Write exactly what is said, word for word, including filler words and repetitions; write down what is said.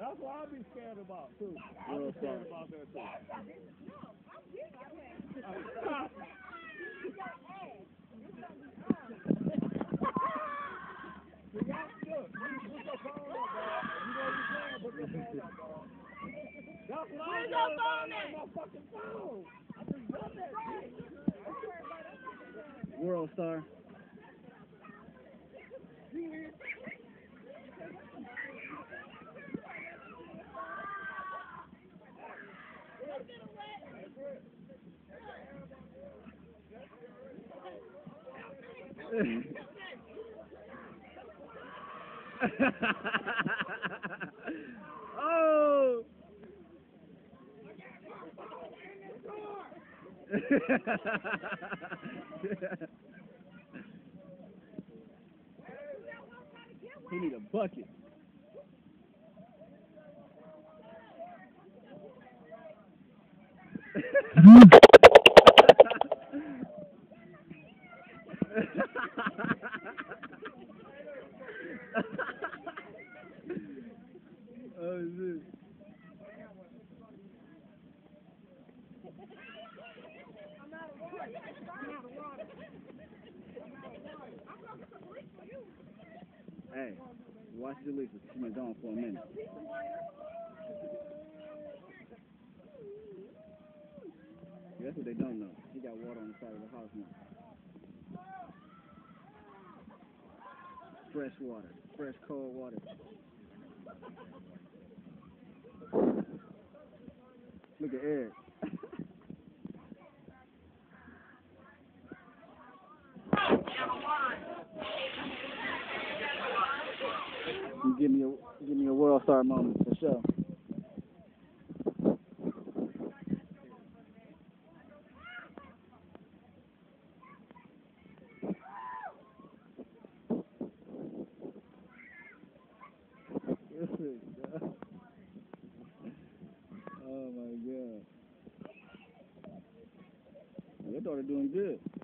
That's what I be scared about too. I be scared about that too. See, y'all, look, you put your phone up, dog. You know what you're saying? Put your phone up, dog. That's what I'm doing about my fucking phone. I just got that shit. World Star. Oh! He need a bucket. Oh shit. Hey, watch Jalisa. She's been gone for a minute. That's what they don't know. He got water on the side of the house now. Fresh water. Fresh cold water. Look at Eric. You give me a give me a World Star moment for sure. Oh my God. Your daughter doing good.